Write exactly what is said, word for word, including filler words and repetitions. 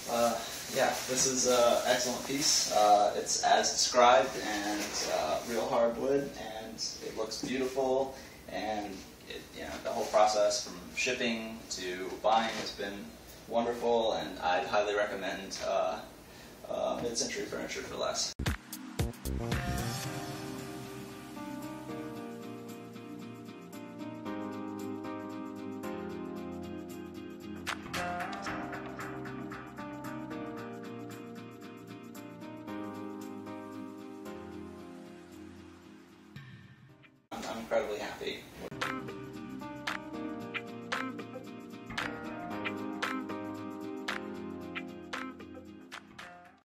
Uh, yeah, this is an excellent piece. Uh, it's as described, and uh, real hardwood, and it looks beautiful, and it, you know, the whole process from shipping to buying has been wonderful, and I'd highly recommend uh, uh, mid-century furniture for less. I'm incredibly happy